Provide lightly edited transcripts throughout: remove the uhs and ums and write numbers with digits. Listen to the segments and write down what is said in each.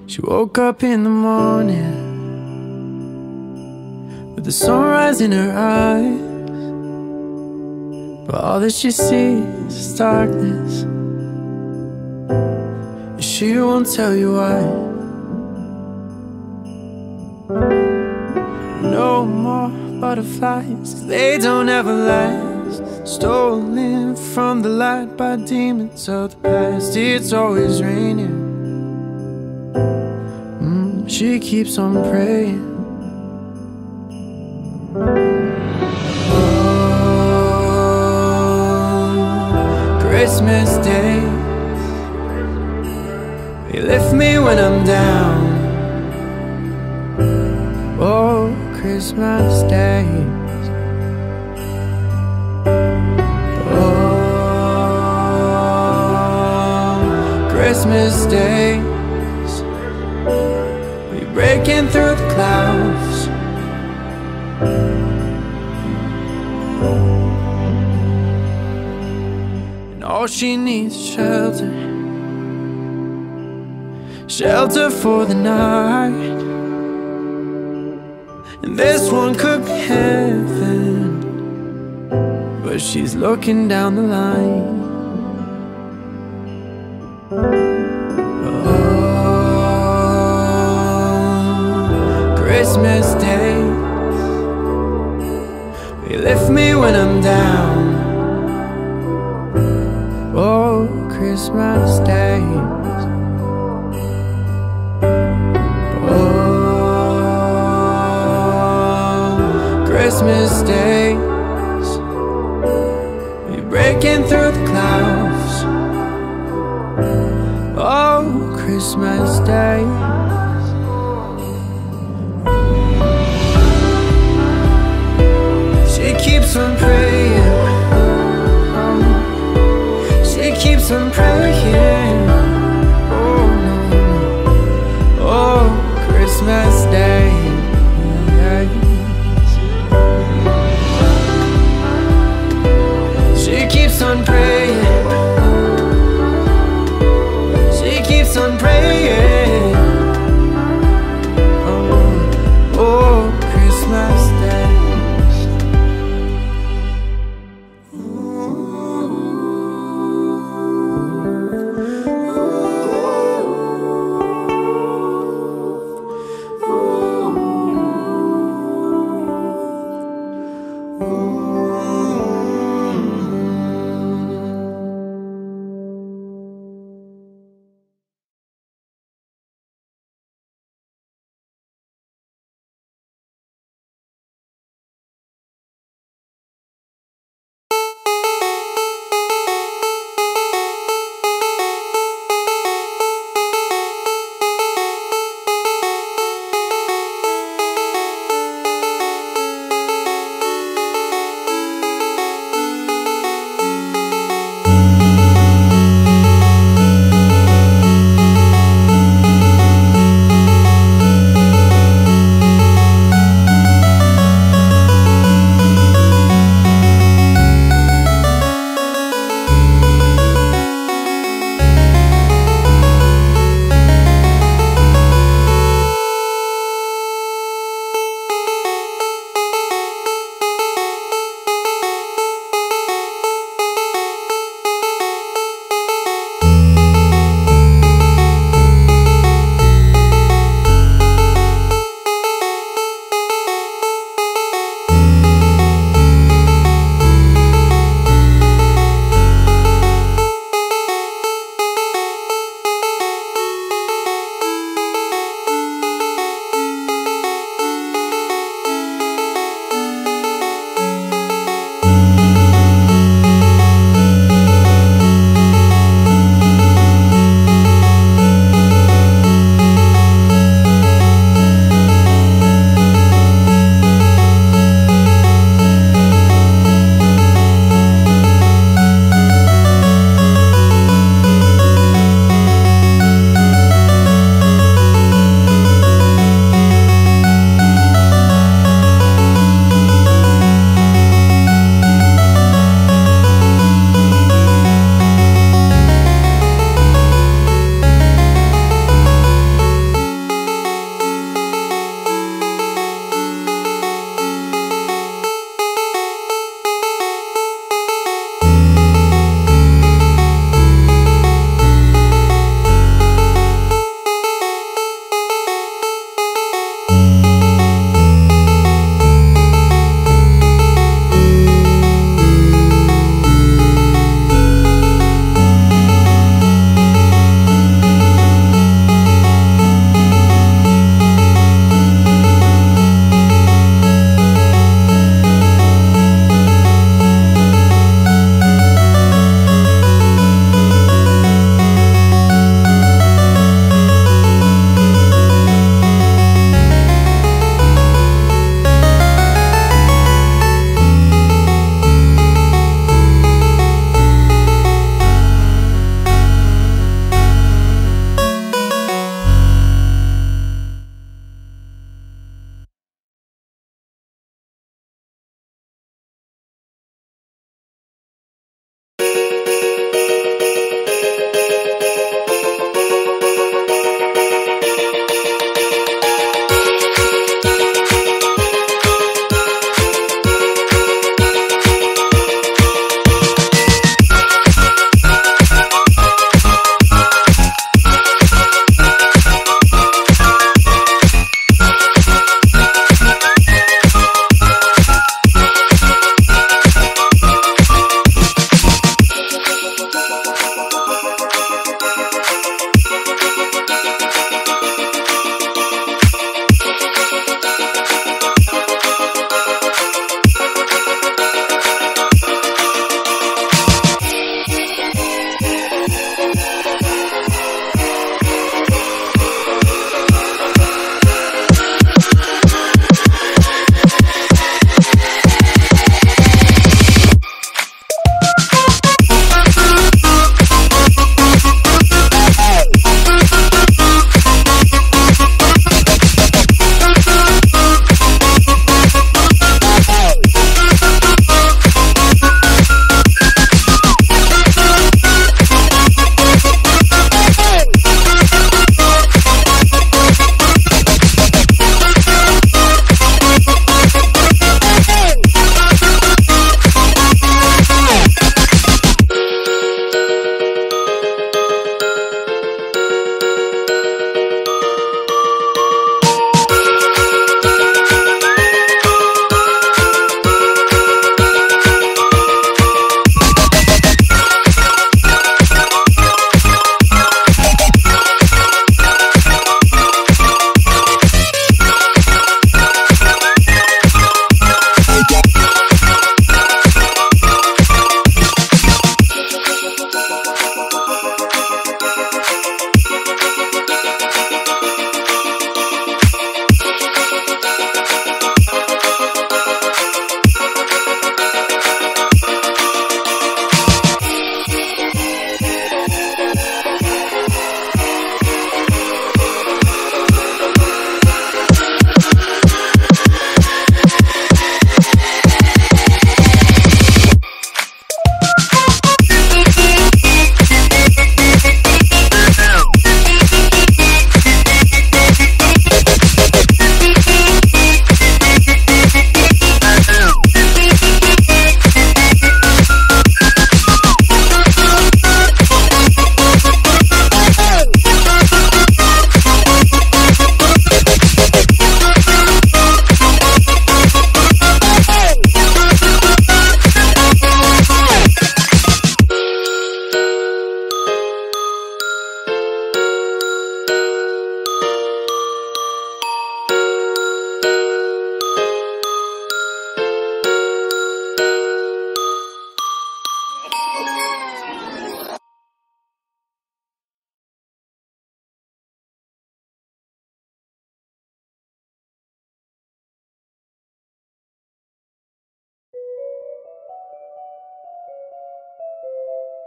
She woke up in the morning with the sunrise in her eyes, but all that she sees is darkness, and she won't tell you why. No more butterflies, 'cause they don't ever last. Stolen from the light by demons of the past. It's always raining. She keeps on praying. Oh, Christmas Day, you lift me when I'm down. Oh, Christmas Day. Oh, Christmas Day, breaking through the clouds. And all she needs is shelter, shelter for the night. And this one could be heaven, but she's looking down the line. Christmas days, you lift me when I'm down. Oh, Christmas days. Oh, Christmas days, you're breaking through the clouds. Oh, Christmas days. She keeps on praying. She keeps on praying. Oh no. Oh, Christmas Day. She keeps on praying. She keeps on praying. Oh, Christmas Day.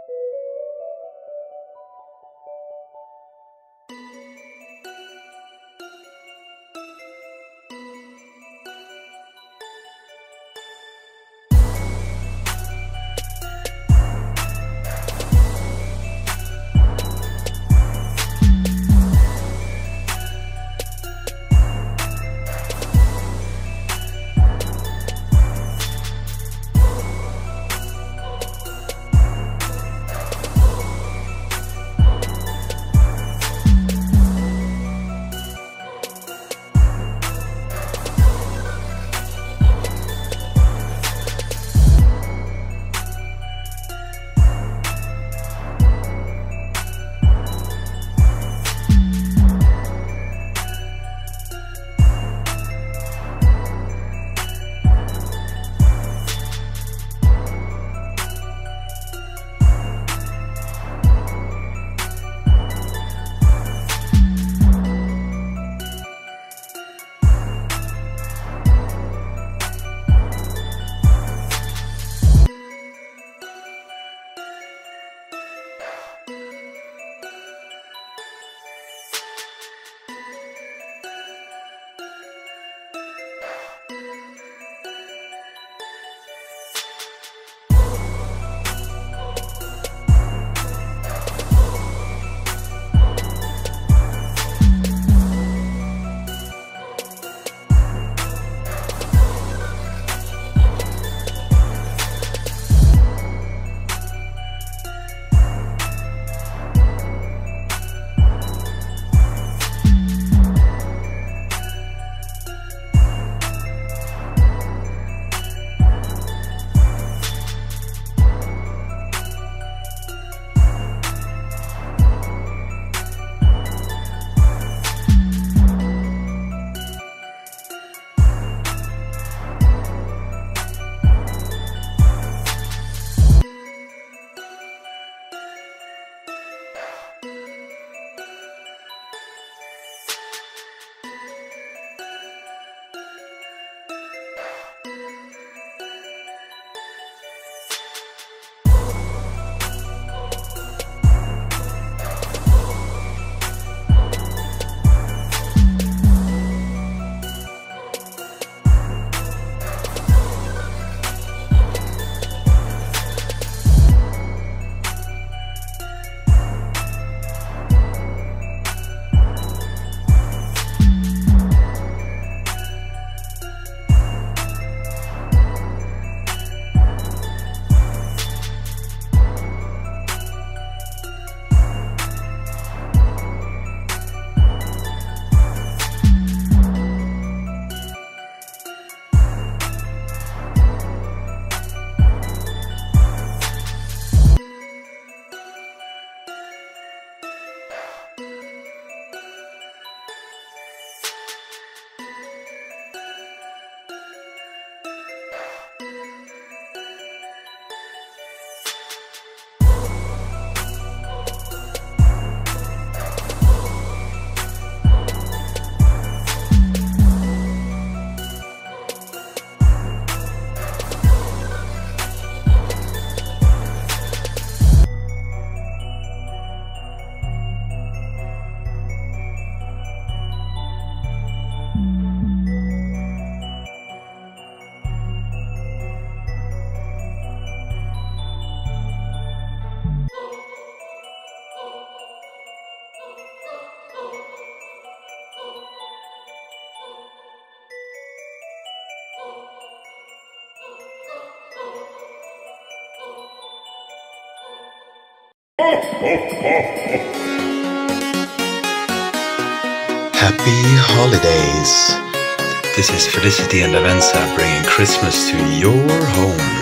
Happy holidays! This is Felicity and Avenza bringing Christmas to your home.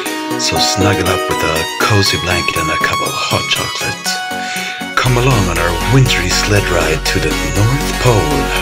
So snuggle up with a cozy blanket and a cup of hot chocolate. Come along on our wintry sled ride to the North Pole.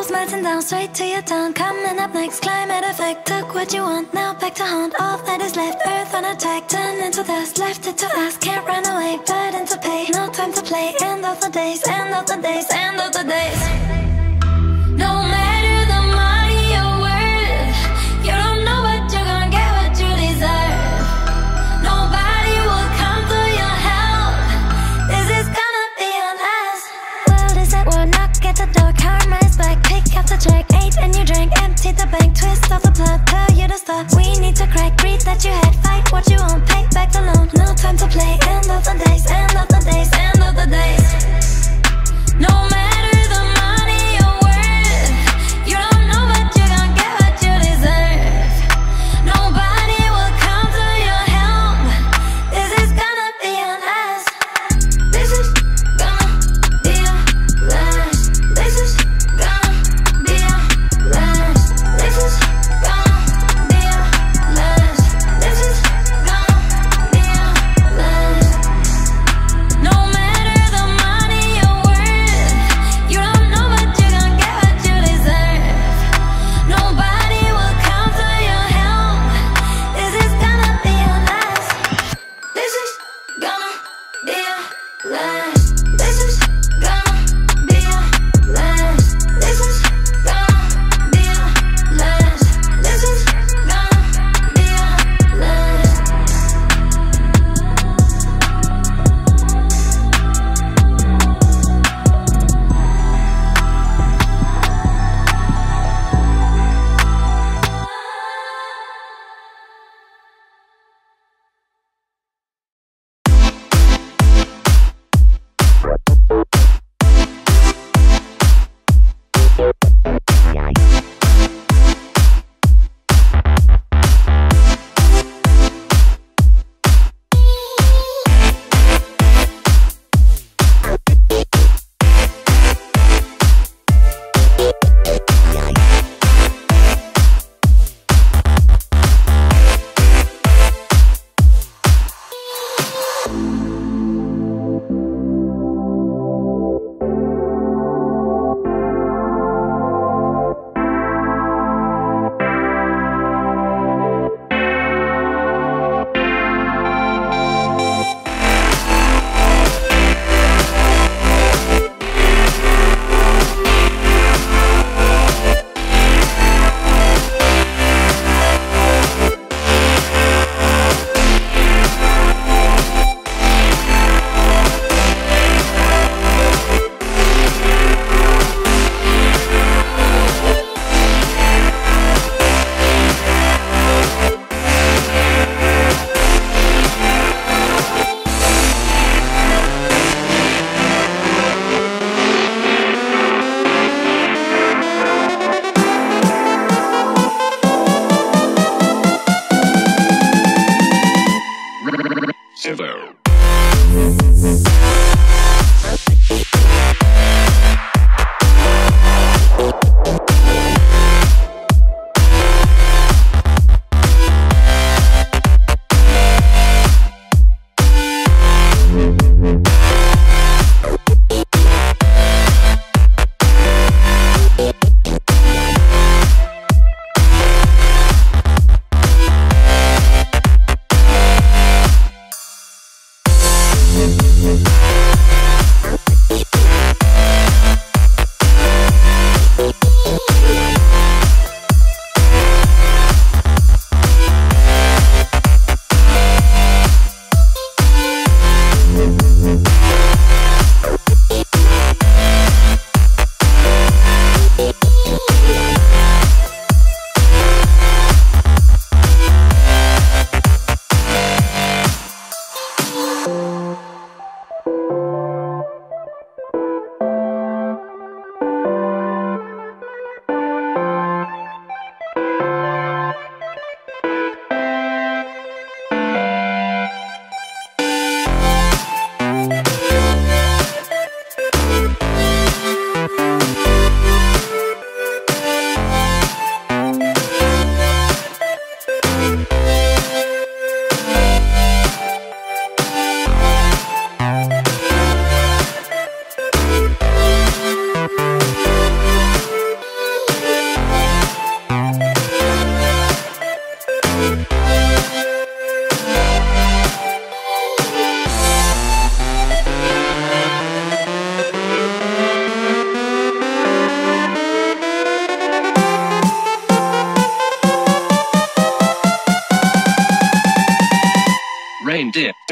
Clouds melting down straight to your town. Coming up next, climate effect. Took what you want, now back to haunt. All that is left, earth on attack. Turn into dust, left it to us. Can't run away, burden to pay. No time to play, end of the days, end of the days, end of the days. No matter the money you're worth, you don't know what you're gonna get, what you deserve. Nobody will come to your help. This is gonna be your last. World is at war, knock at the door. Karma is back, pick up the check. Ate and you drank, empty the bank. Twist off the plug, tell you to stop. We need to crack, breathe that you had. Fight what you want, pay back the loan. No time to play, end of the days, end of the days, end of the days. No matter the money you're worth, you don't know what you're gonna get, what you deserve. Nobody will come to your help. This is gonna be your last. This is gonna be your last. This is gonna be your last. This is gonna be your last. This is gonna be your last. No matter the money you're worth, you don't know what you're gonna get, what you deserve. Nobody will come to your help. This is gonna be your last. This is gonna be your last. This is gonna be your last. This is gonna be your last. This is gonna be your last.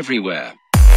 everywhere.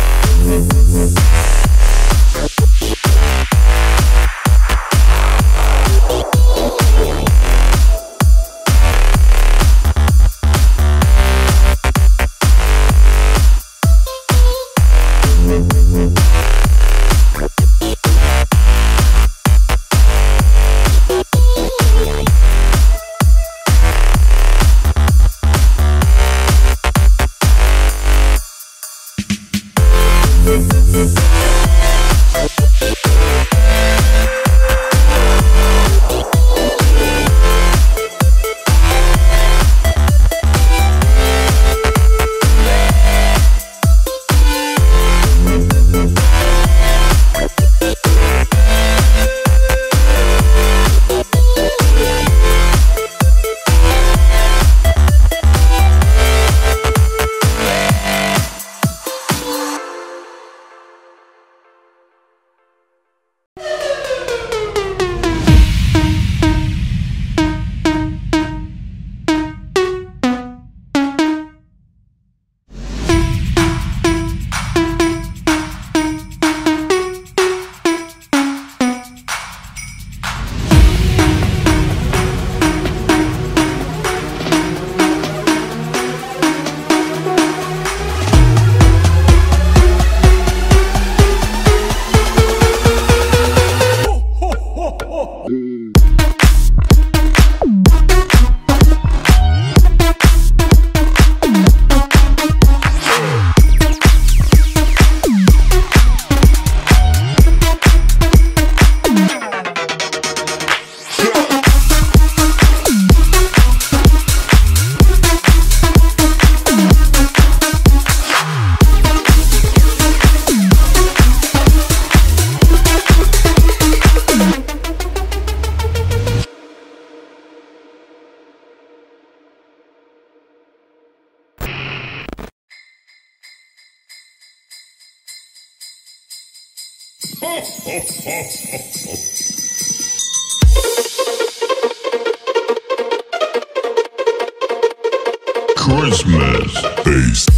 Christmas based.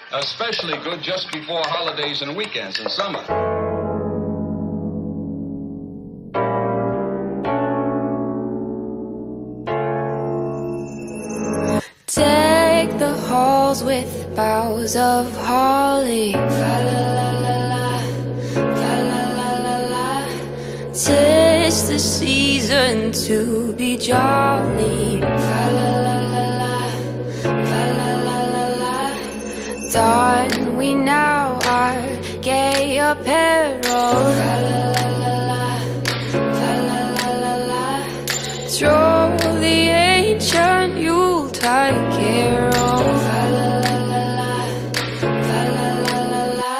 Especially good just before holidays and weekends in summer. Deck the halls with boughs of holly. Fa la la la la, fa la la la la. 'Tis the season to be jolly. Fa la la la la, fa la la la la. Don we now our gay apparel. Fa la la la la, fa la la la la. Throw the ancient Yuletide carol. Fa la la la la, fa la la la la.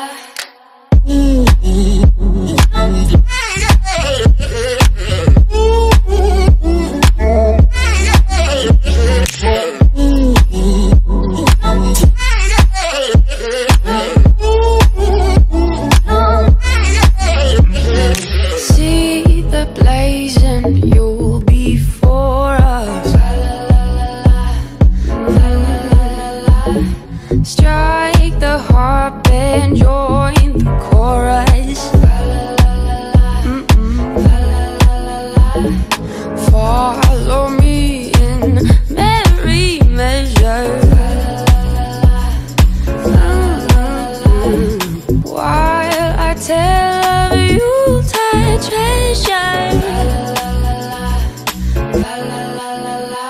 See the blazing Yule before us. Fa la la la la, fa la la la la. Strike the harp and join the chorus. Fa la la la la, fa la la la la. Follow me in merry measure. Fa la la la la, while I tell of Yuletide treasure. Fa la la la la, fa la la la la.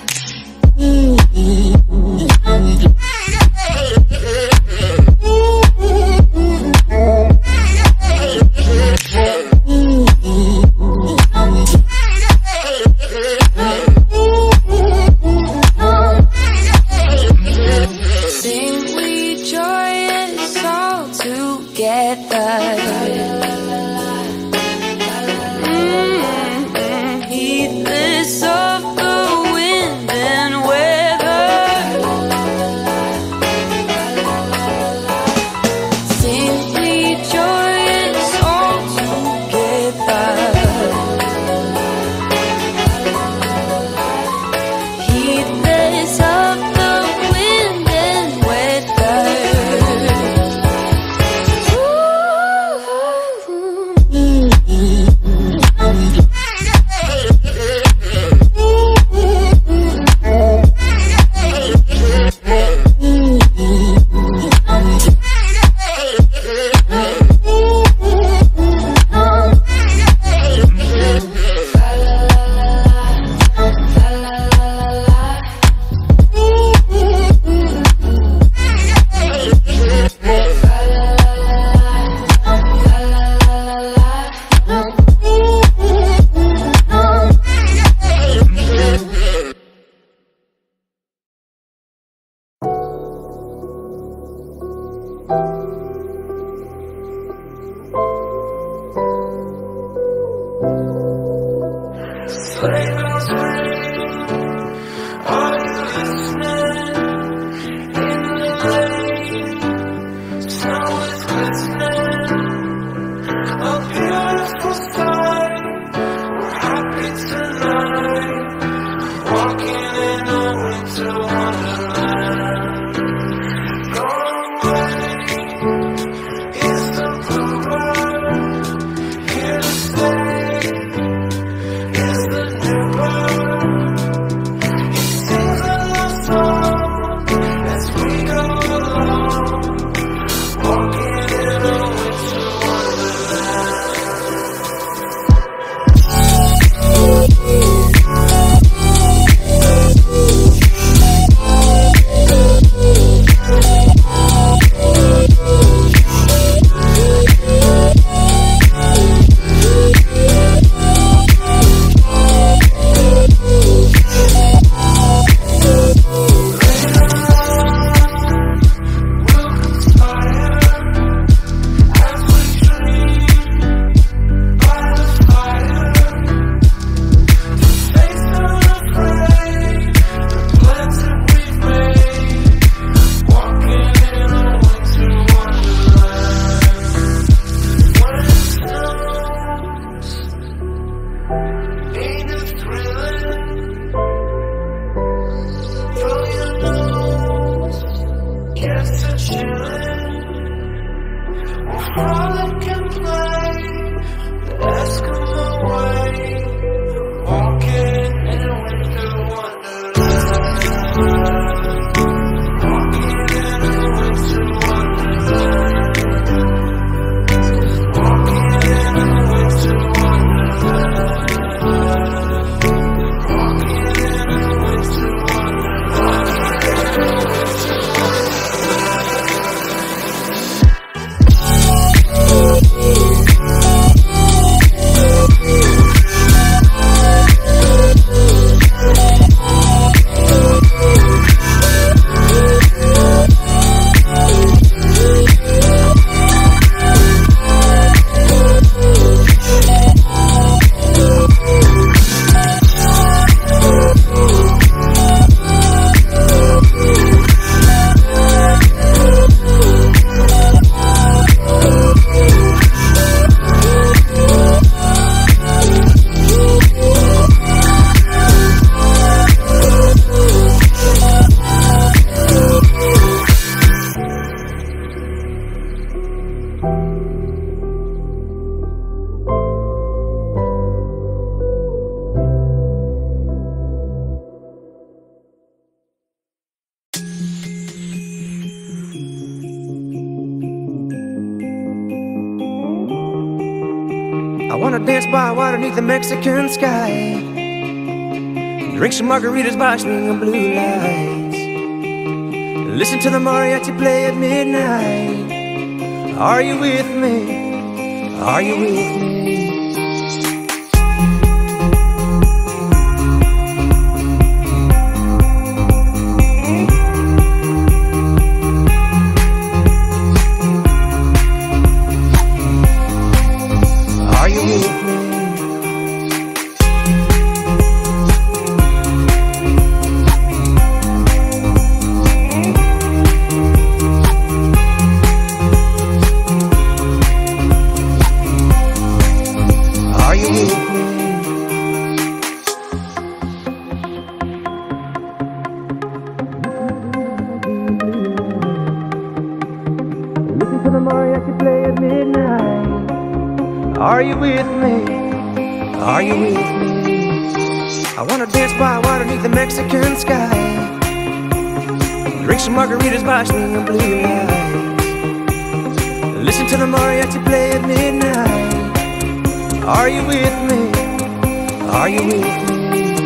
Sing we joyous all together. Heedless of the wind and weather. Sing we joyous all together. Heedless of the wind and weather. Sleigh bells ring, are you listening? In the lane, snow is glistening. A beautiful sight, we're happy tonight. Walking in a winter wonderland. Gone away is the bluebird, here to stay is the new bird. I wanna dance by water beneath the Mexican sky, drink some margaritas by swinging blue lights, listen to the mariachi play at midnight. Are you with me? Are you with me? Are you with me? Are you with me? I wanna dance by water beneath the Mexican sky, drink some margaritas by swinging blue lights, listen to the mariachi play at midnight. Are you with me? Are you with me?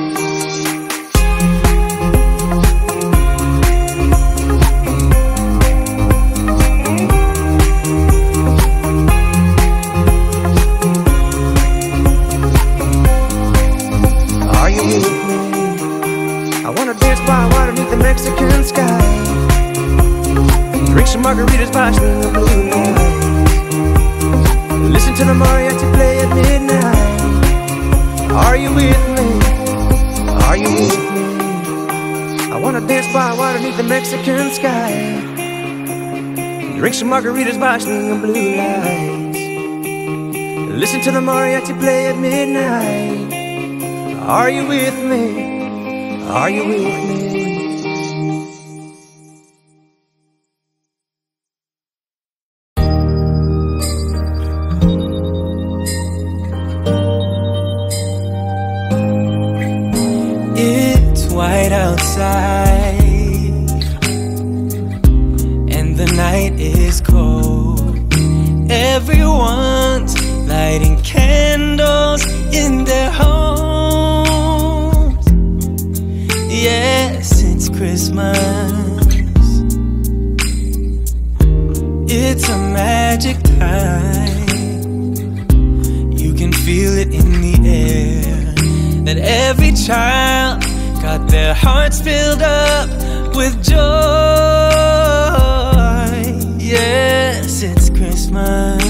Mexican sky, drink some margaritas by swinging blue lights, listen to the mariachi play at midnight. Are you with me? Are you with me? I wanna dance by water beneath the Mexican sky, drink some margaritas by swinging blue lights, listen to the mariachi play at midnight. Are you with me? Are you with me? White outside and the night is cold. Everyone's lighting candles in their homes. Yes, it's Christmas. It's a magic time. You can feel it in the air, that every child got their hearts filled up with joy. Yes, it's Christmas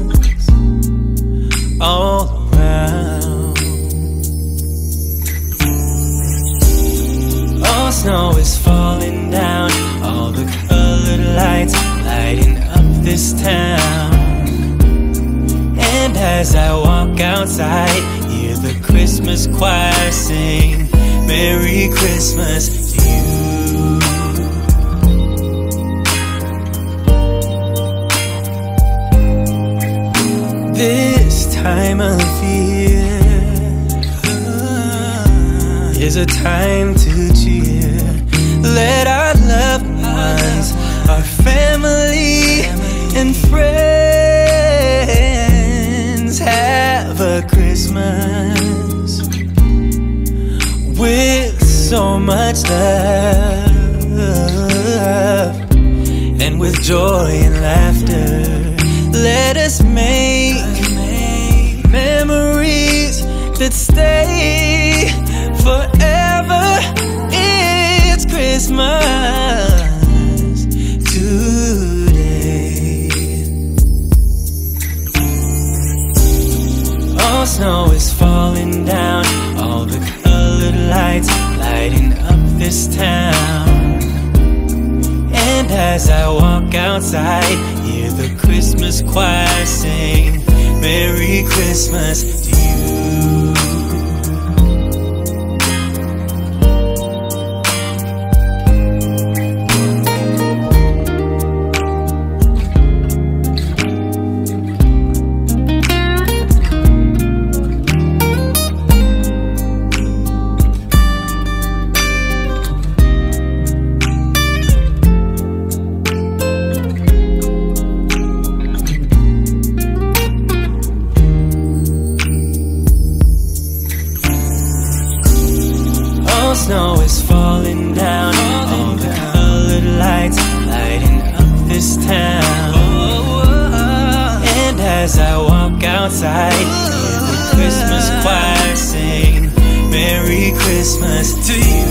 all around. All snow is falling down, all the colored lights lighting up this town. And as I walk outside, hear the Christmas choir sing Merry Christmas to you. This time of year is a time to cheer. Let our loved ones, our family and friends have a Christmas with so much love, and with joy and laughter. Let us make memories that stay forever. It's Christmas today. All snow is falling down, all the colored lights lighting up this town. And as I walk outside, hear the Christmas choir sing Merry Christmas to you. Snow is falling down, all the colored lights lighting up this town. And as I walk outside, hear the Christmas choir sing Merry Christmas to you.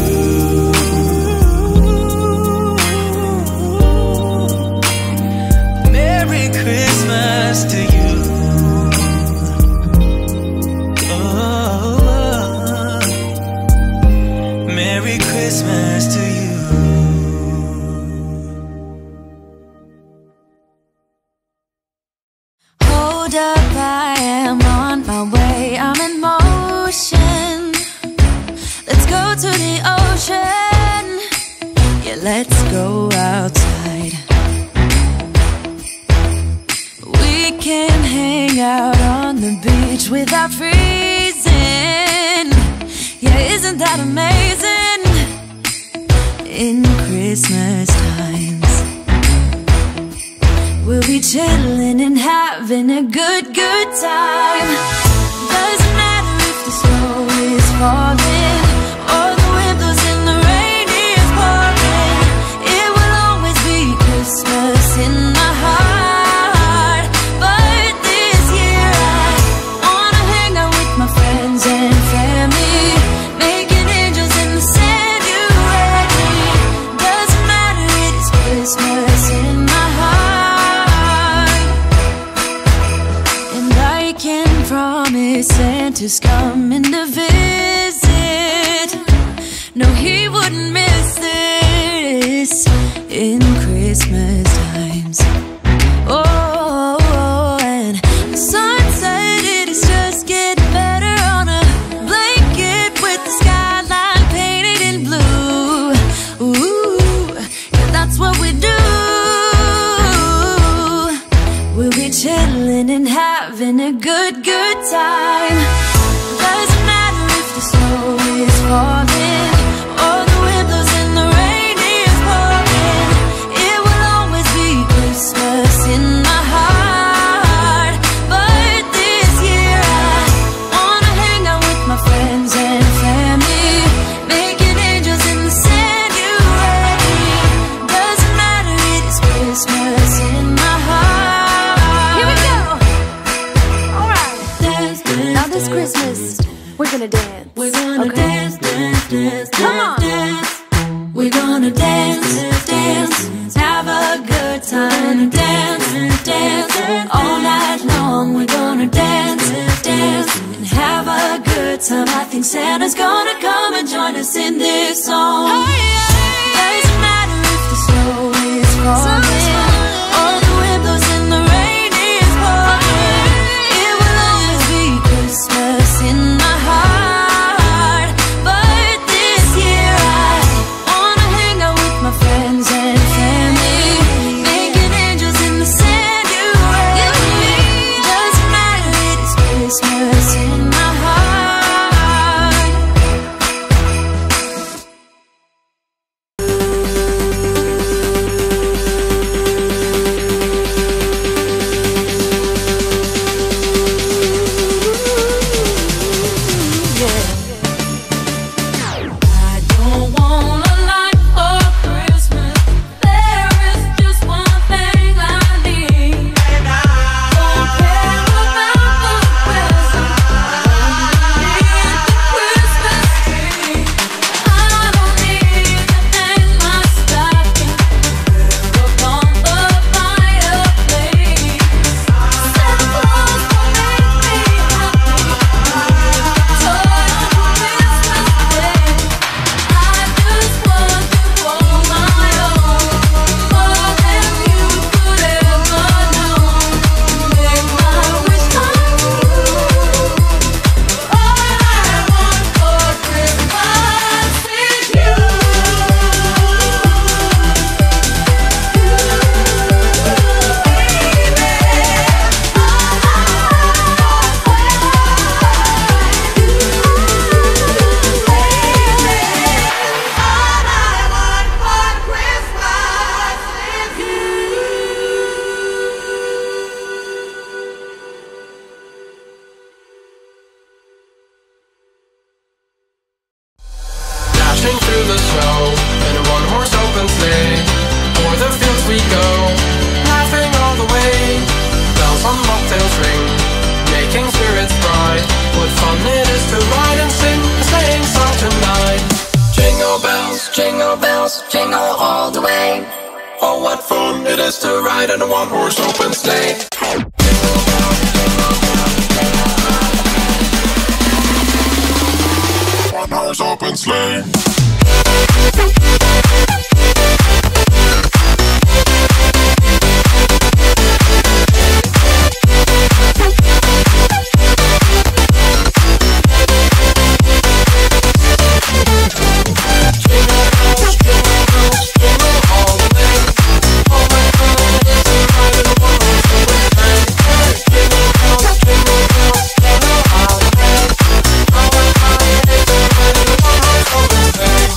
Merry Christmas to you. Merry Christmas to you. Hold up, I am on my way, I'm in motion. Let's go to the ocean. Yeah, let's go outside. We can hang out on the beach without freezing. Yeah, isn't that amazing? In Christmas times, we'll be chilling and having a good time. Doesn't matter if the snow is falling or the wind blows and the rain is pouring. It will always be Christmas in my heart. But this year I wanna hang out with my friends and family, making angels in the sand, you ready? Doesn't matter, it's Christmas in my heart. And I can promise Santa's coming to visit. No, he wouldn't miss this in Christmas times. Oh, and the sun said it is just getting better on a blanket with the skyline painted in blue. Ooh, yeah, that's what we do. We'll be chilling and having a good time. Doesn't matter if the snow is falling or the wind blows and the rain is pouring. It will always be Christmas in my heart. But this year I wanna hang out with my friends and family, making angels in the sand, you ready? Doesn't matter, it's Christmas in my heart. Here we go. Alright. Dance, dance, now this Christmas, we're gonna dance. We're gonna dance, dance, dance, come on. Dance. We're gonna dance, dance, have a good time. Dance, dance, all night long. We're gonna dance, dance, and have a good time. I think Santa's gonna come and join us in this song. Doesn't matter if the snow is falling or the wind blows and the rain is pouring. It will always be Christmas in my heart. But this year I wanna hang out with my friends and family, making angels in the sand, you ready? Doesn't matter, it's Christmas in my heart. dashing through the snow in a one-horse open sleigh. O'er the fields we go, laughing all the way. Bells on bobtails ring, making spirits bright. What fun it is to ride and sing a sleighing song tonight. Jingle bells, jingle all the way. Oh, what fun it is to ride in a one-horse open sleigh. One-horse open sleigh. Hey.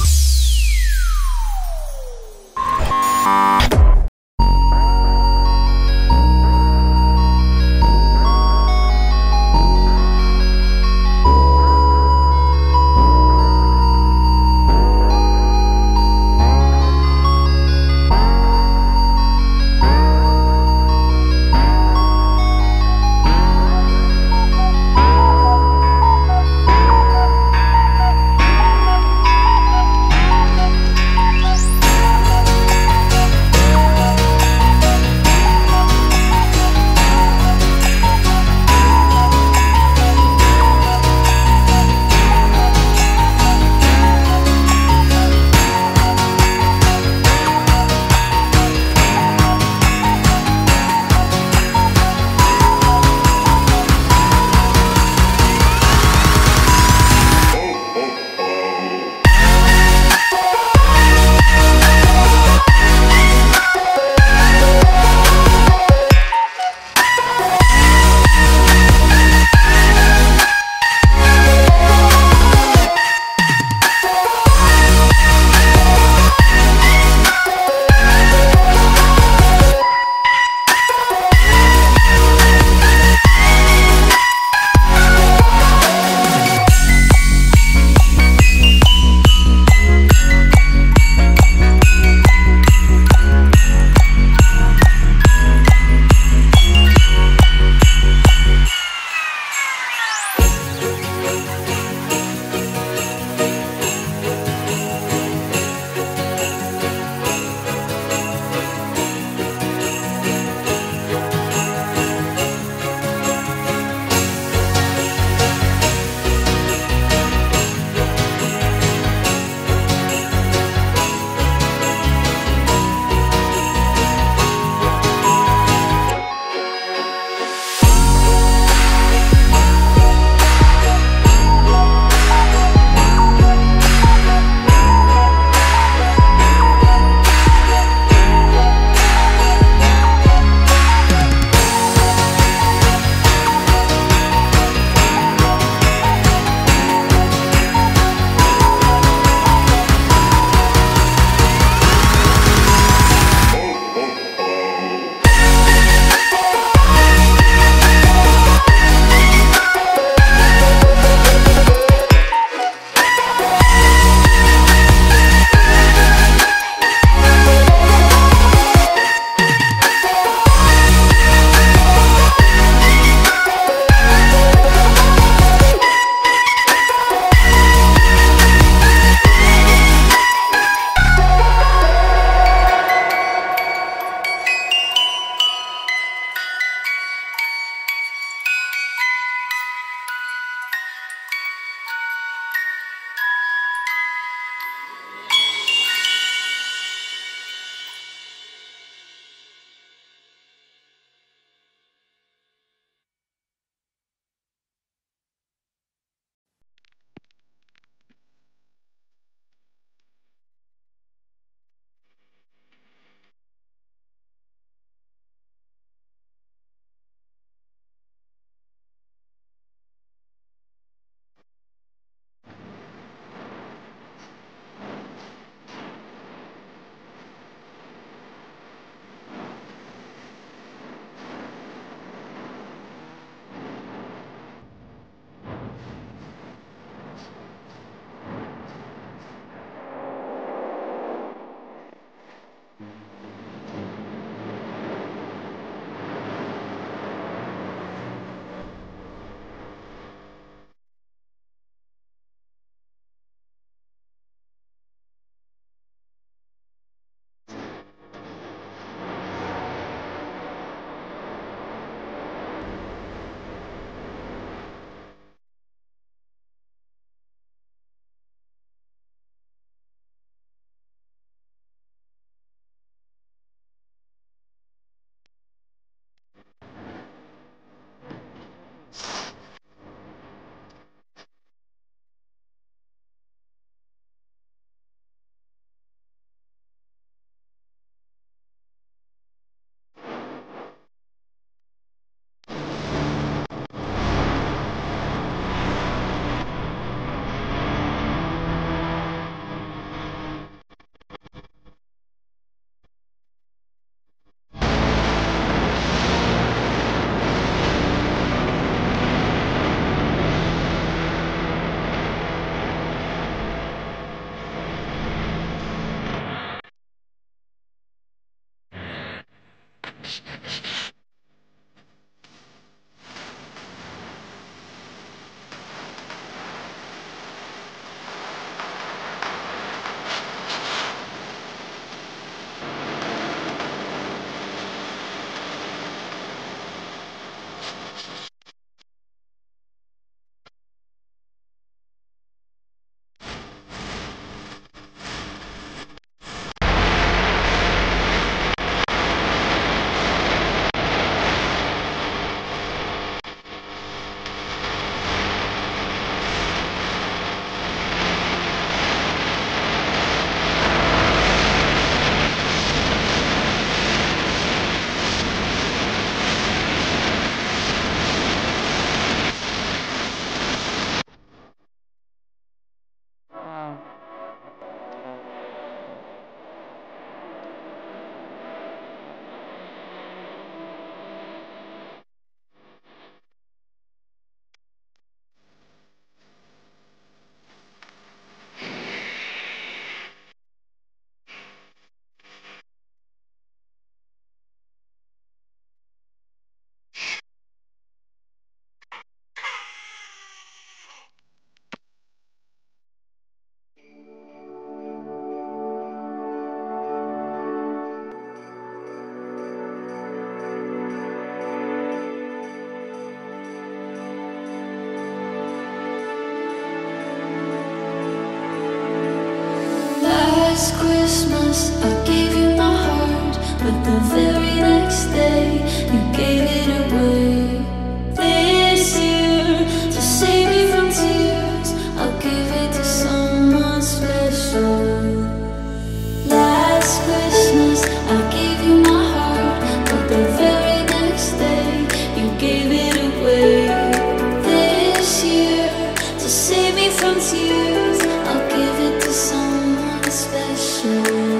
Last Christmas I gave you my heart, but the very next day you gave it away. This year, to save me from tears, I'll give it to someone special. Last Christmas I gave you my heart, but the very next day you gave it away. This year, to save me from tears, I'll give it to someone special.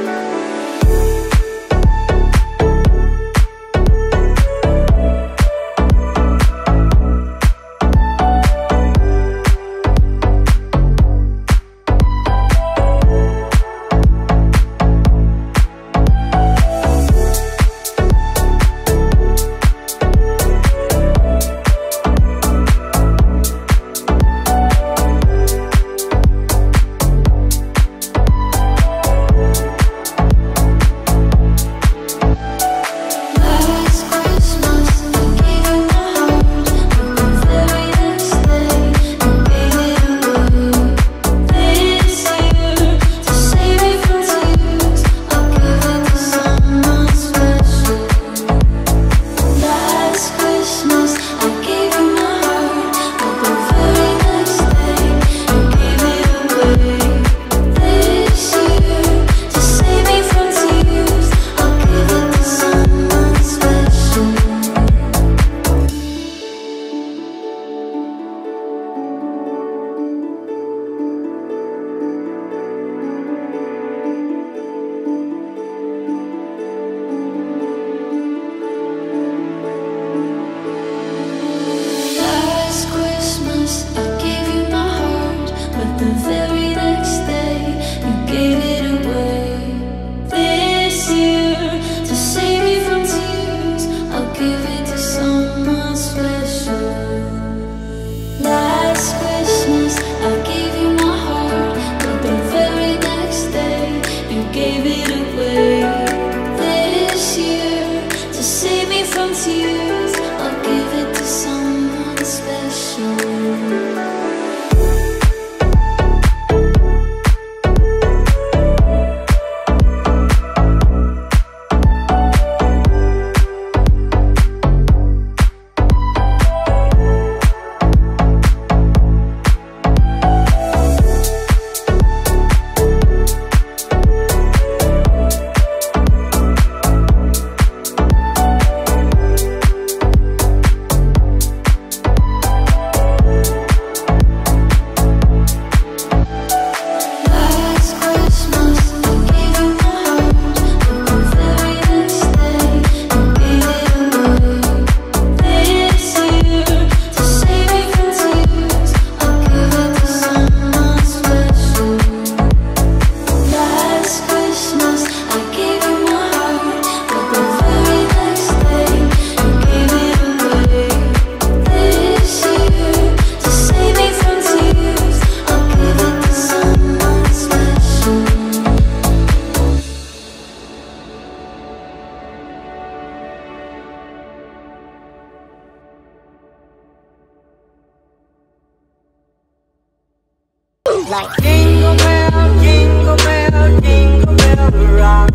Like jingle bell, jingle bell, jingle bell rock.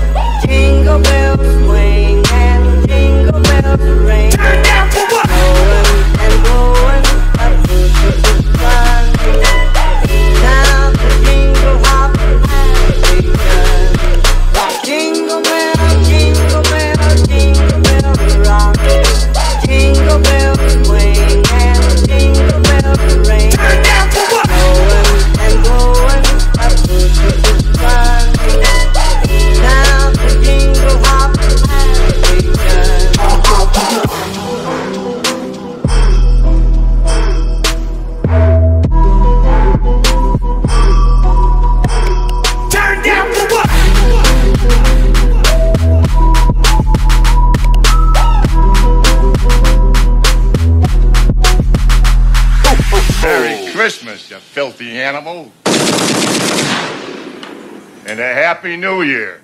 Jingle bells swing and jingle bells ring. Turn down for what? Going and going, up to the sun. Now the jingle hop has begun. Like jingle bell, jingle bell, jingle bell rock. Jingle bells swing and jingle bells ring. Turn down for what? Going up to the sun. Now the jingle hop has begun. Turn down for what? Merry Christmas, you filthy animal. And a Happy New Year.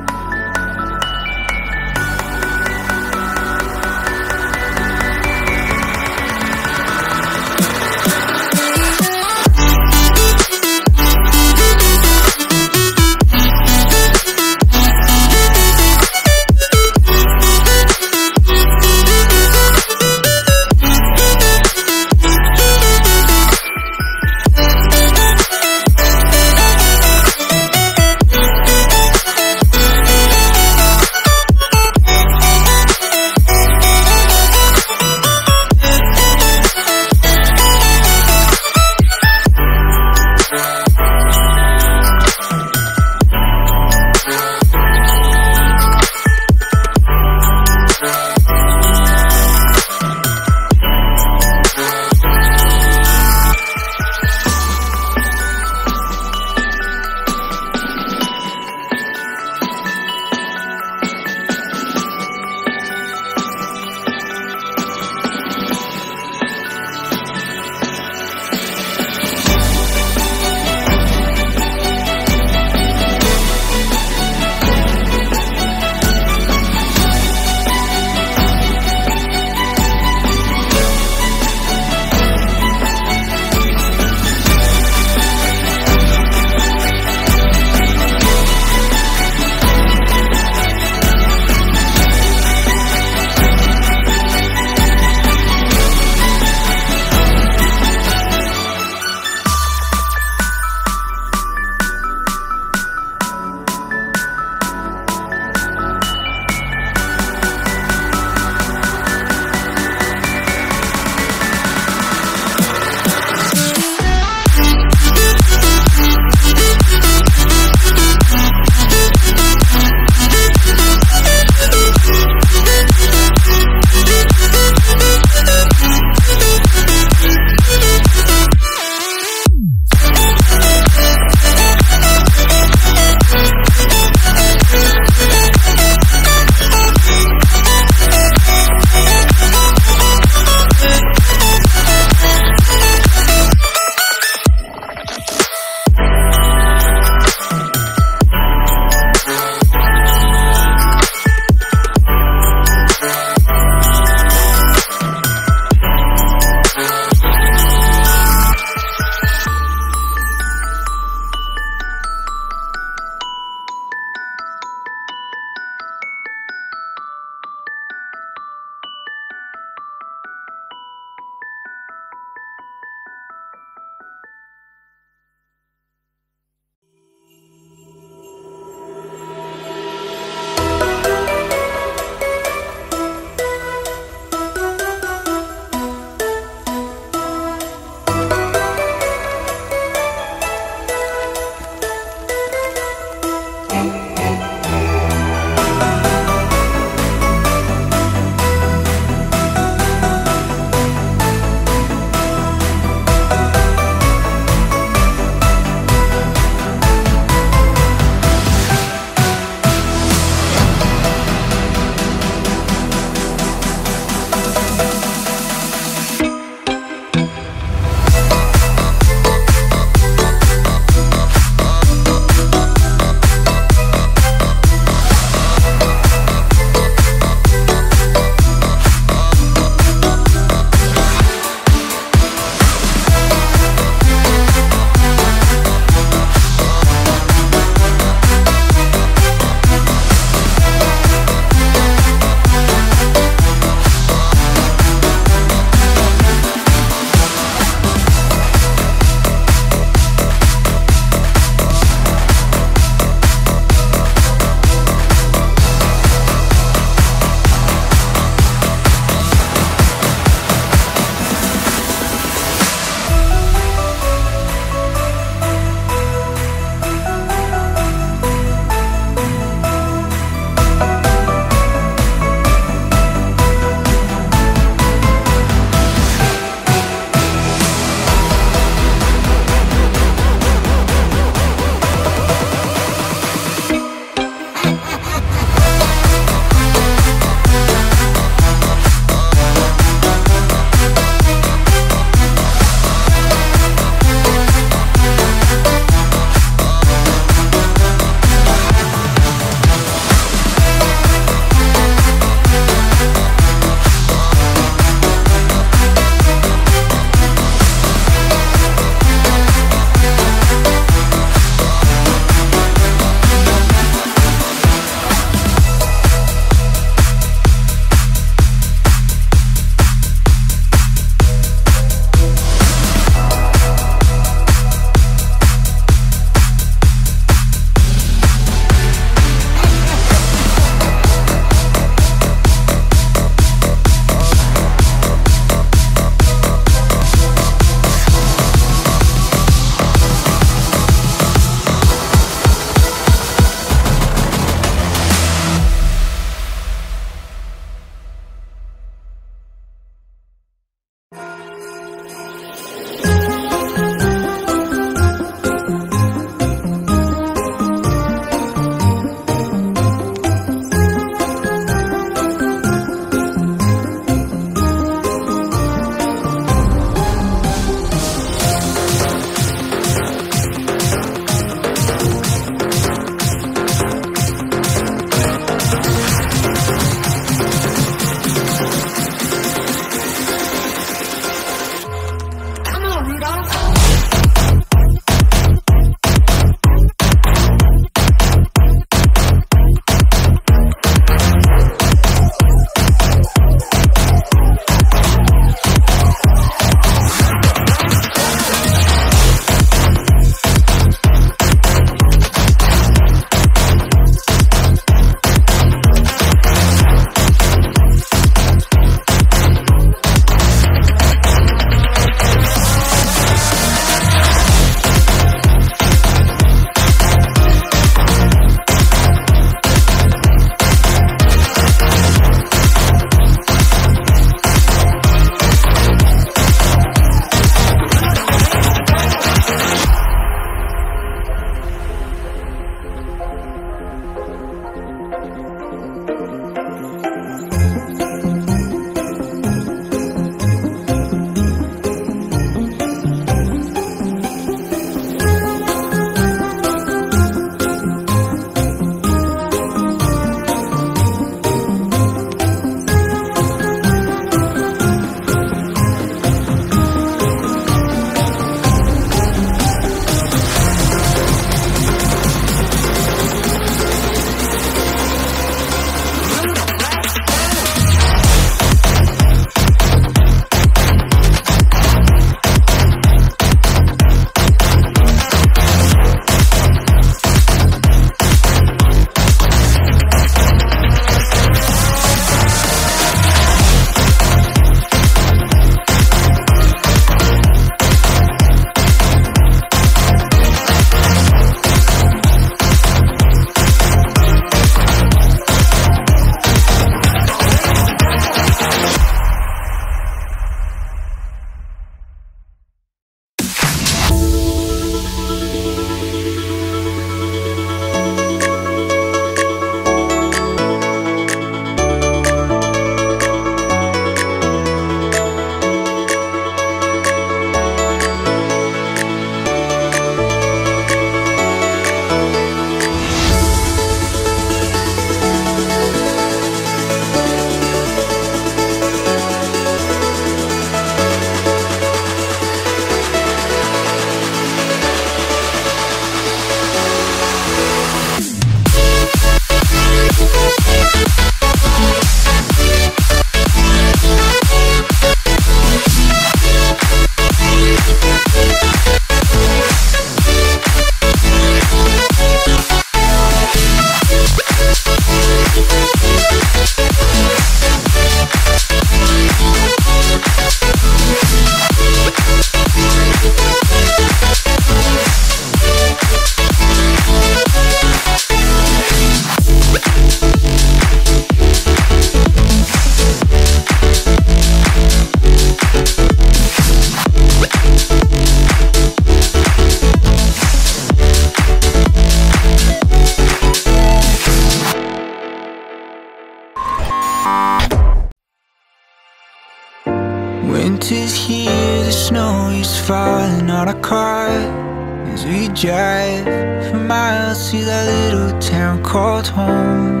Winter's here, the snow is falling on our car as we drive for miles to that little town called home.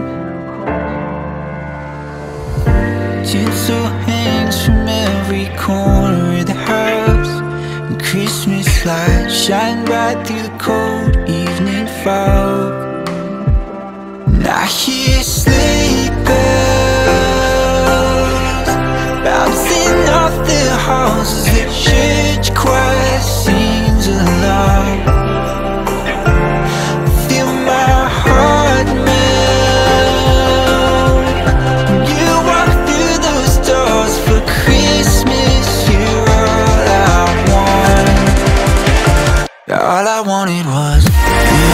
Tinsel hangs from every corner of the house, and Christmas lights shine bright through the cold evening fog. And I hear sleigh bells bouncing off the halls as the church choir sings along. Feel my heart melt when you walk through those doors for Christmas. You're all I want. All I wanted was you.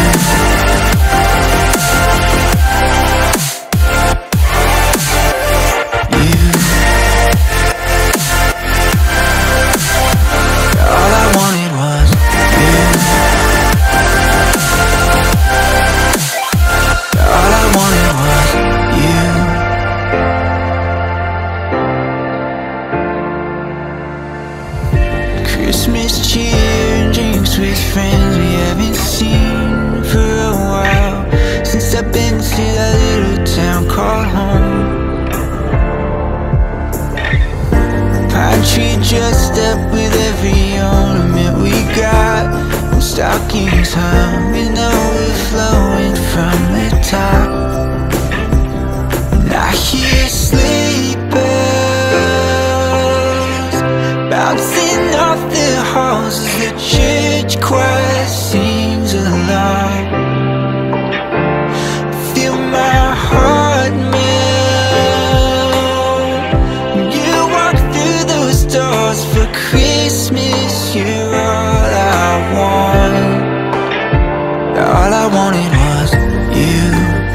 Christmas cheer and drinks with friends we haven't seen for a while, since I've been to that little town called home. Pine tree dressed up with every ornament we got, and stockings hung with overflowing from the top. And I hear sleigh bells bouncing off the halls as the church choir sings along. Feel my heart melt when you walk through those doors for Christmas. You're all I want. All I wanted was you.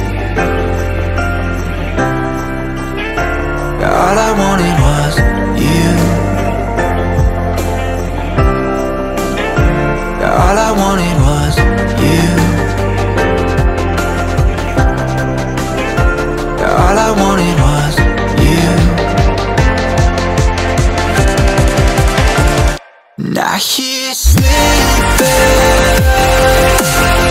All I wanted was you. All I wanted was you. All I wanted was you. And I hear sleigh bells.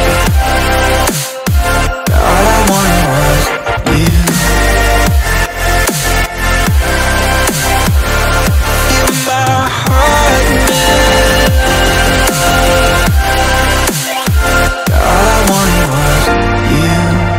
All I wanted was you. Feel my heart melt. All I wanted was you.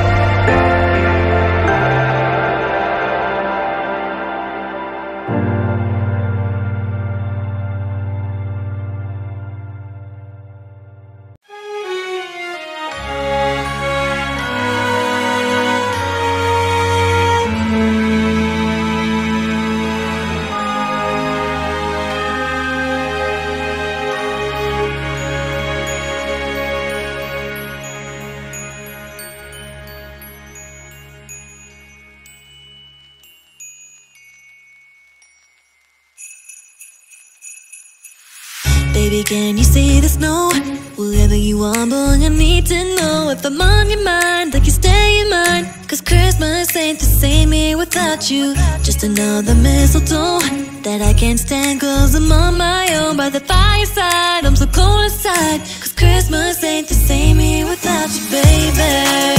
Baby, can you see the snow? Wherever you are, boy, I need to know if I'm on your mind, like you stay in mine. Cause Christmas ain't the same here without you. Just another mistletoe that I can't stand, cause I'm on my own by the fireside. I'm so cold inside, cause Christmas ain't the same here without you, baby.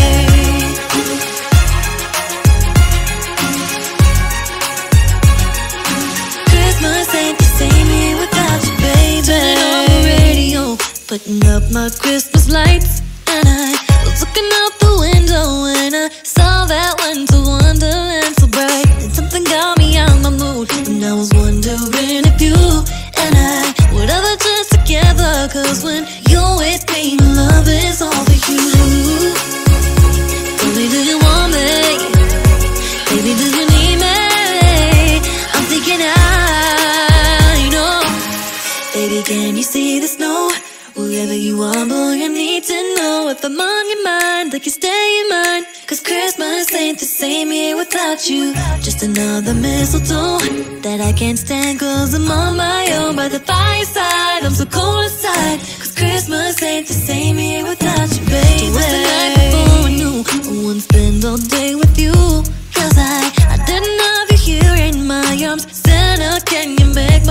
Christmas ain't the same here without you, baby. Turning on the radio, putting up my Christmas lights, and I was looking out the window and I saw that winter wonderland so bright, and something got me out of my mood. And I was wondering if you and I would ever just together, cause when you're with me, love is all for you. Tell me, do you want me? Baby, do you need me? I'm thinking I know. Baby, can you see the snow? Wherever you are, boy, I need to know if I'm on your mind, like you stay in mine. Cause Christmas ain't the same here without you. Just another mistletoe that I can't stand, cause I'm on my own by the fireside. I'm so cold inside, cause Christmas ain't the same here without you, baby. So what's the night before I knew I wouldn't spend all day with you? Cause I didn't have you here in my arms. Santa, can you make my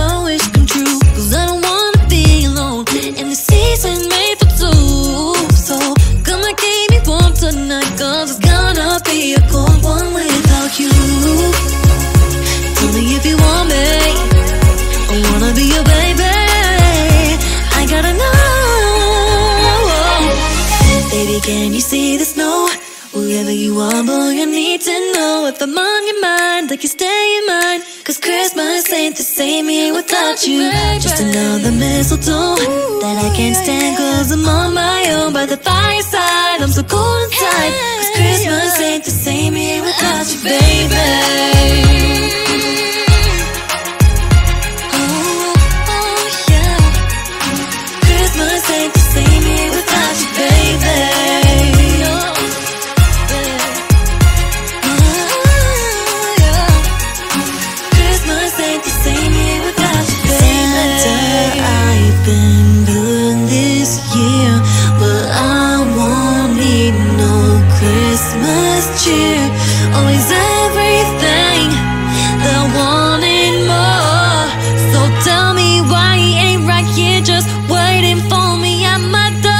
if I'm on your mind, like you stay in mind. Cause Christmas ain't the same here without you. Just another mistletoe that I can't stand, cause I'm on my own by the fireside. I'm so cold inside, cause Christmas ain't the same here without you, baby. Ain't the same here without you, baby. Christmas ain't the same here without you, baby. Santa, I've been good this year, but I won't need no Christmas cheer. Always everything that I wanted more. So tell me why he ain't right here just waiting for me at my door.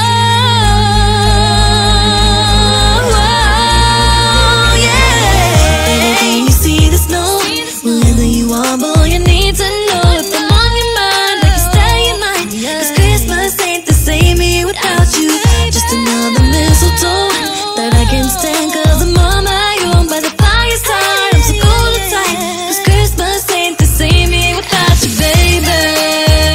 Oh, yeah. Baby, can you see the snow? Wherever you are, boy, you need to know if I'm on your mind, like you stay in mind. Cause Christmas ain't the same here without you. Just another mistletoe that I can't stand, cause I'm on my own by the fireside. I'm so cold inside, cause Christmas ain't the same here without you, baby.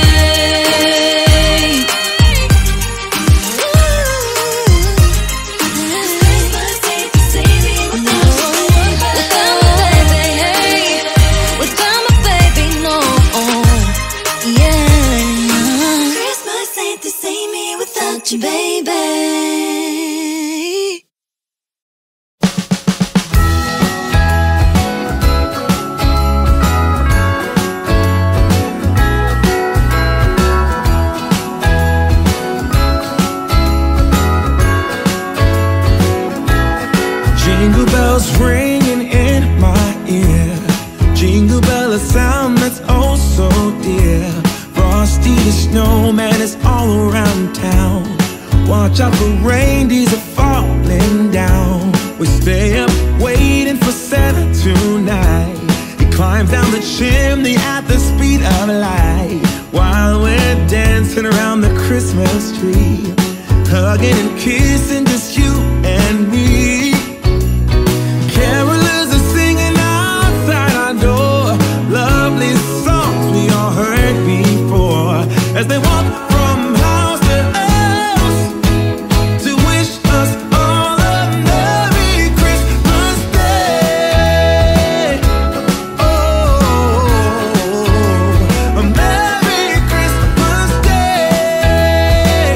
You, baby. Jingle bells ringing in my ear. Jingle bell, a sound that's oh so dear. Frosty the snowman is all around town. Watch out for reindeers are falling down. We stay up waiting for Santa tonight. He climbs down the chimney at the speed of light, while we're dancing around the Christmas tree, hugging and kissing just you and me. Carolers are singing outside our door, lovely songs we all heard before, as they walk from house to house to wish us all a Merry Christmas Day. Oh, a Merry Christmas Day.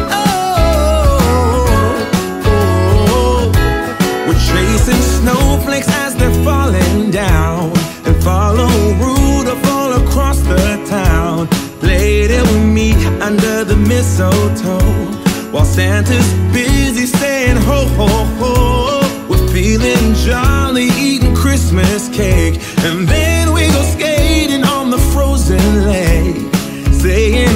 Oh, we're chasing snowflakes as they're falling down, and follow Rudolph all across the town. Later we meet under the mistletoe, while Santa's busy saying ho ho ho. We're feeling jolly, eating Christmas cake, and then we go skating on the frozen lake, saying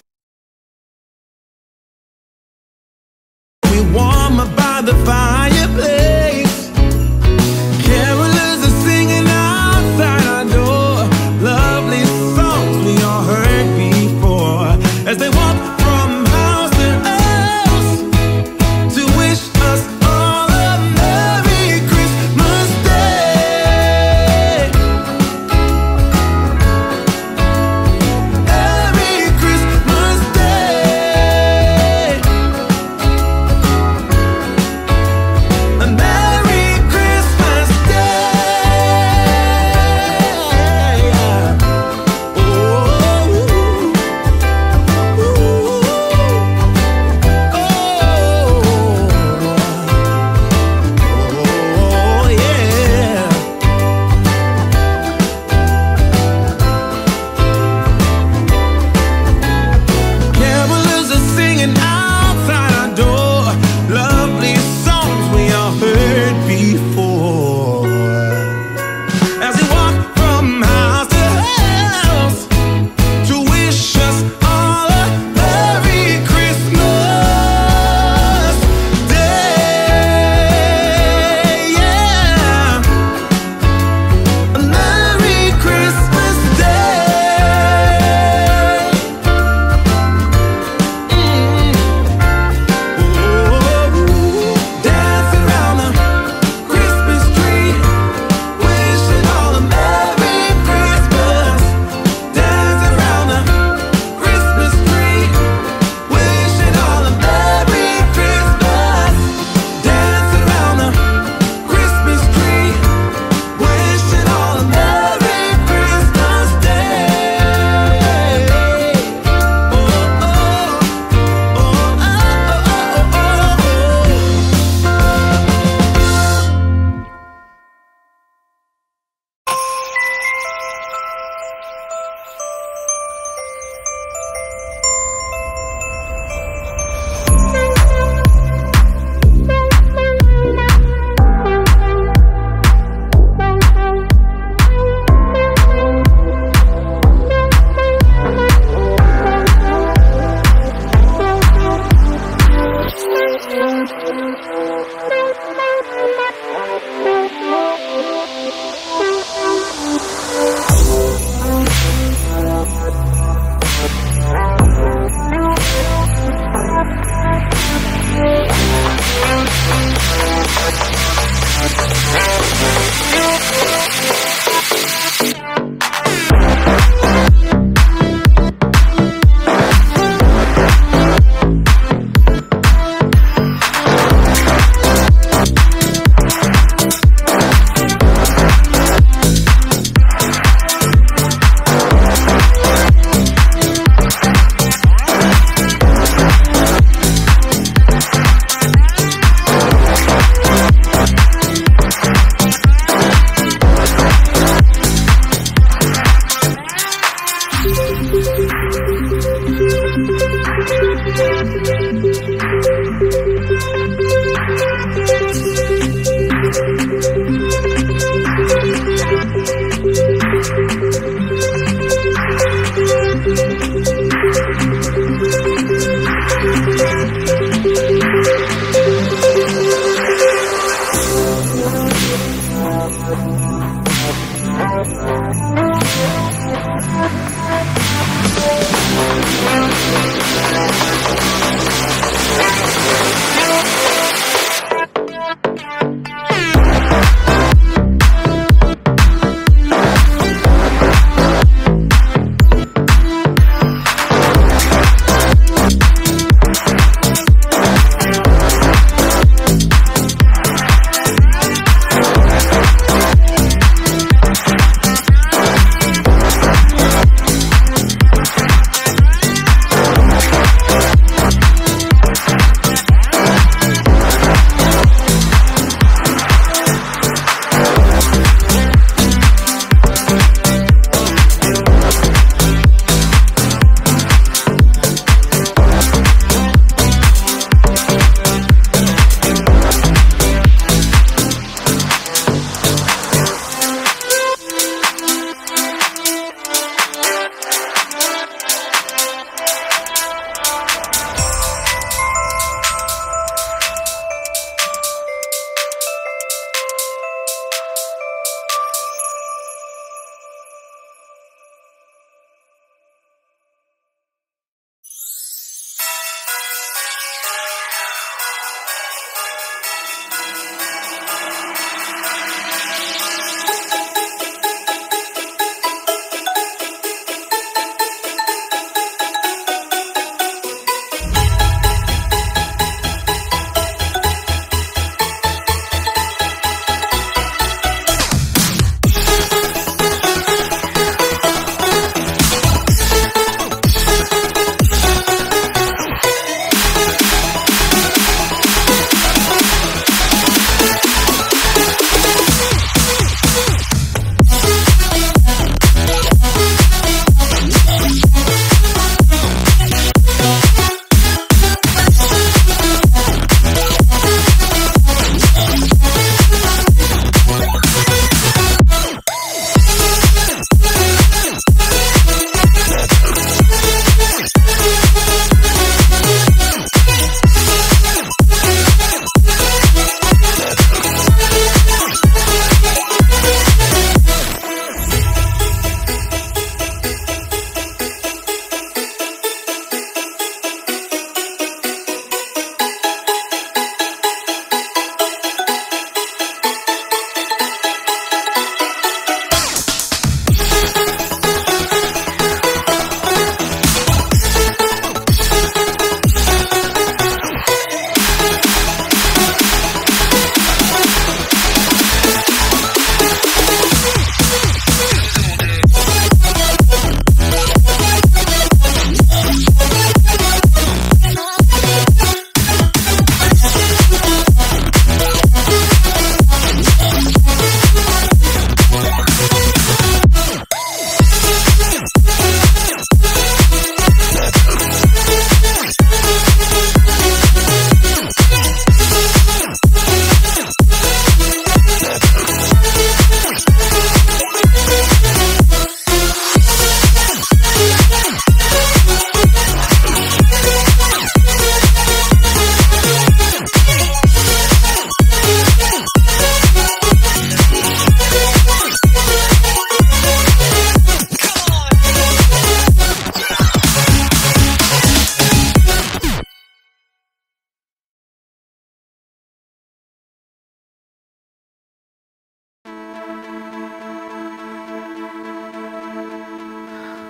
we warm up by the fireplace. Carolers are singing outside our door, lovely songs we all heard before, as they walk from house to house to wish us all a Merry Christmas Day.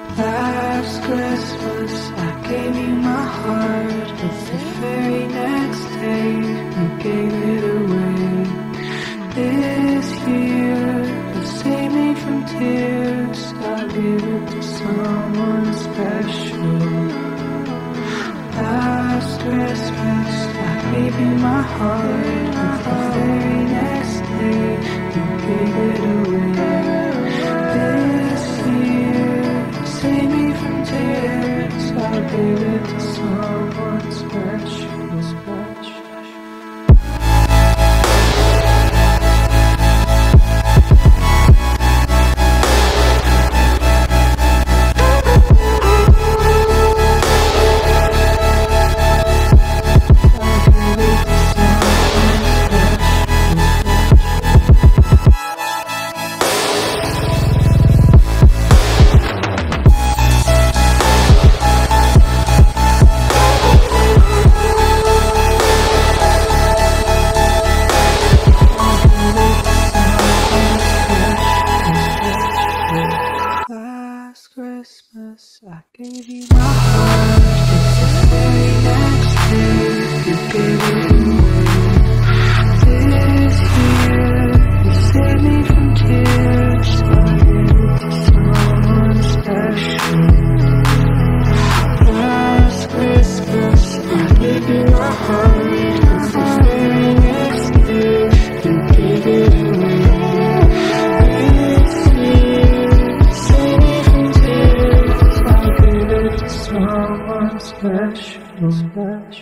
Last Christmas I gave you my heart, but the very next day you gave it away. This year to save me from tears, I'll give it to someone special. Last Christmas I gave you my heart, but the very next day you gave it away. This year to save me from tears, I'll give it to someone special. Christmas, I gave you my heart, but the very next day you gave it away. This year, you saved me from tears, I'll give it to someone special. Last Christmas, I gave you my heart, but the very next day you gave it away. Someone special, special.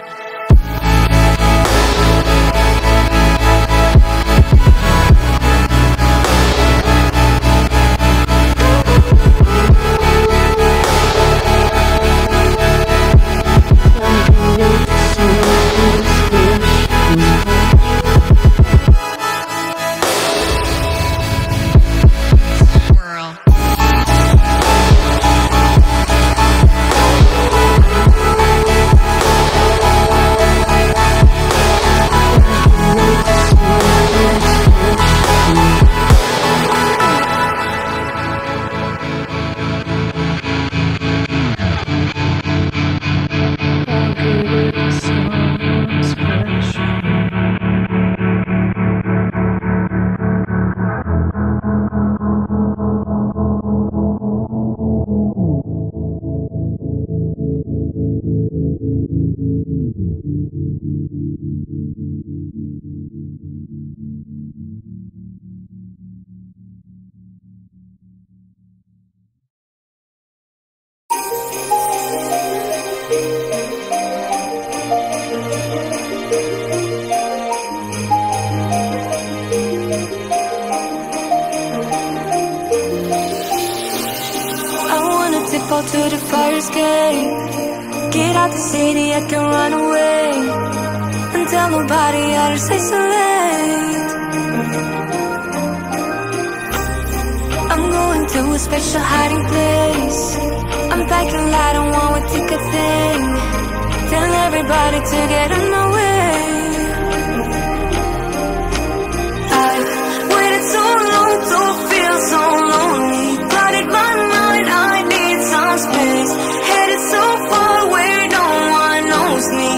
Fall to the fire escape. Get out the city, I can run away and tell nobody how to say so late. I'm going to a special hiding place. I'm packing light, I won't take a thing. Tell everybody to get on my way. I've waited so long to feel so lonely. Clouded my mind, I need some space. Headed so far where no one knows me.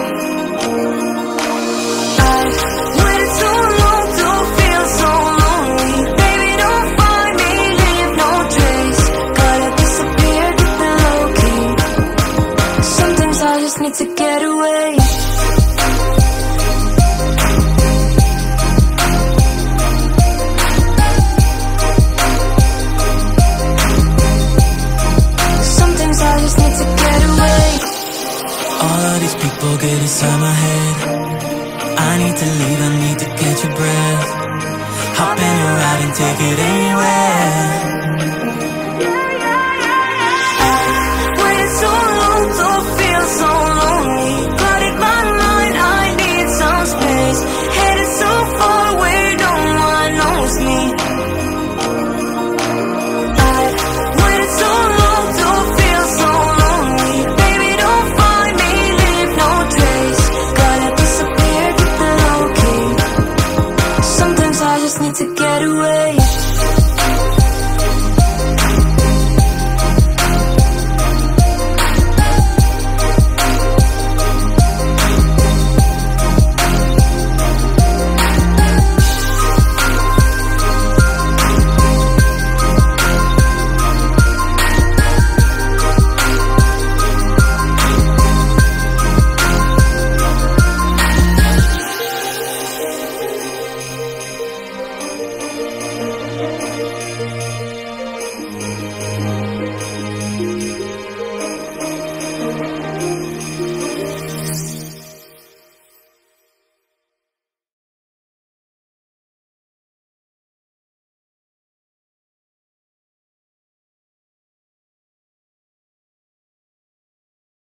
I've waited so long to feel so lonely. Baby, don't find me, leave no trace. Gotta disappear, get the low key. Sometimes I just need to get away. All of these people get inside my head. I need to leave, I need to catch your breath. Hop in a ride and take it in.